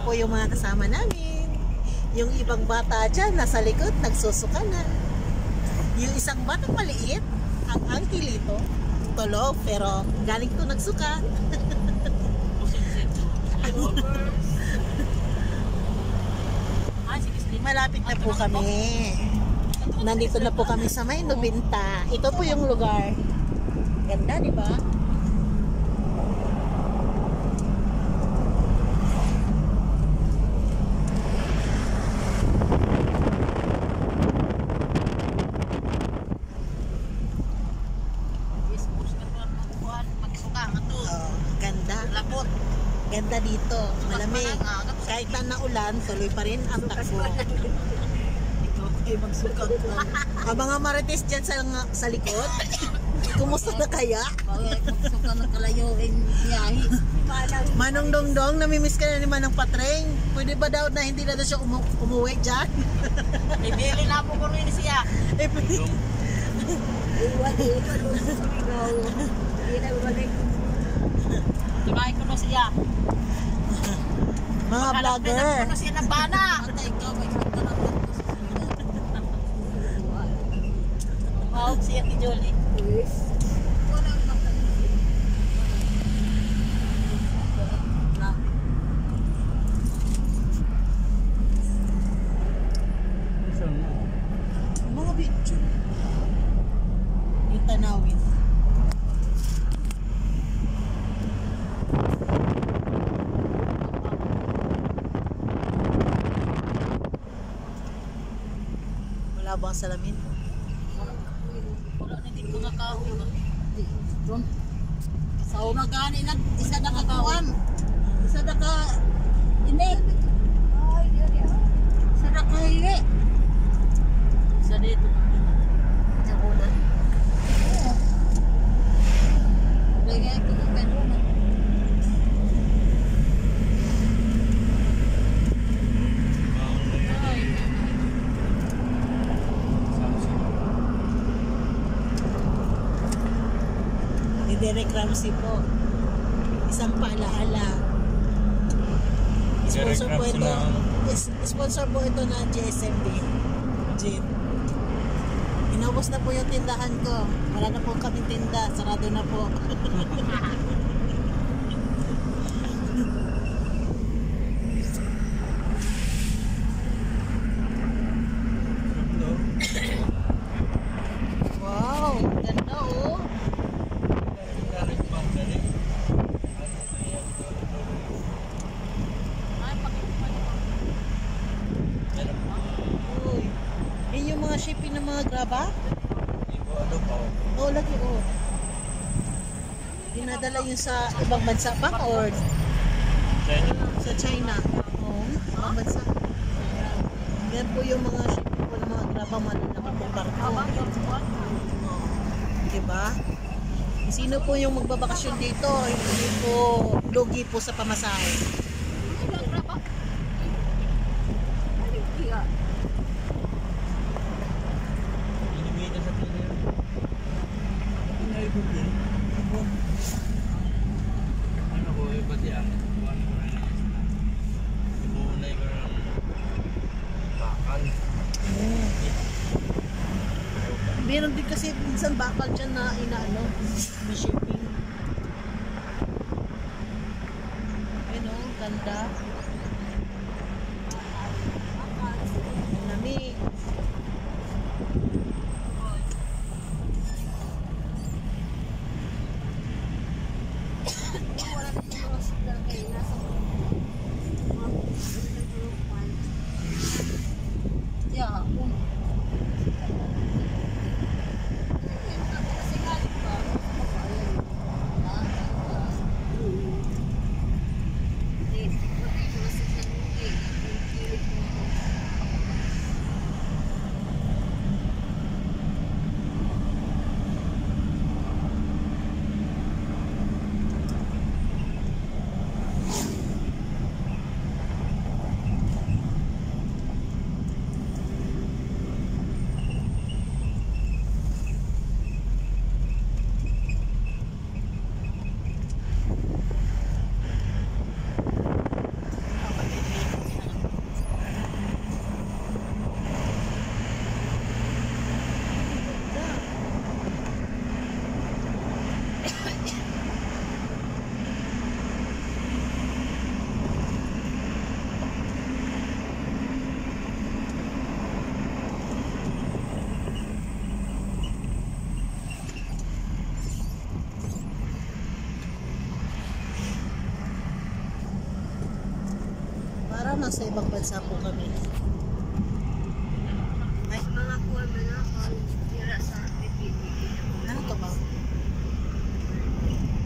po yung mga kasama namin. Yung ibang bata dyan, nasa likod, nagsusukanan. Yung isang bata maliit, ang angkilito, tulog, pero galing to nagsuka. Malapit na po kami. Nandito na po kami sa May Nobinta. Ito po yung lugar. Ganda, di ba? Ganda dito, malamig. Kahit na naulan, tuloy pa rin ang takbo. Ikaw kayo magsukag ko. Ang mga marites dyan sa likod, kumusta na kaya? Magsukag na kalayo yung biyahe. Manong Dongdong, namimiss ka na ni Manong Patreng. Pwede ba daw na hindi na siya umuwi dyan? Ibili na po ko rin siya. Tumahin ko na siya. Mga vlogger. Ko na siya ng bana. Tumawag siya ni Jolie. Mga video. Yung tanawin. Wala bang salamin? Wala na din ko nakahoy ba? Doon. Sa una gani na isa na kakawan. Isa na ka init. Isa na ka hili. Isa dito. Sa una. Lagay ko ng pedro na. Derek Ramsey po. Isang paalaala. Sponsor po ito. Sponsor po ito ng GSMB. Gin. Inubos na po yung tindahan ko. Wala na po kaming tinda. Sarado na po. Wow, ganda oh. Shipping ng mga graba? Oo, lagi oo. Dinadala yun sa ibang bansa pa or sa China? Oo, ibang bansa. Yan po yung mga shipping po ng mga graba, malalaki po barko. Diba? Sino po yung magbabakasyon dito? Hindi po lugi po sa pamasahe. Meron din kasi minsan bakal dyan na inaano, na shipping. Ayun o, ganda. Ang lamig. parang nasa ibang bansa po kami.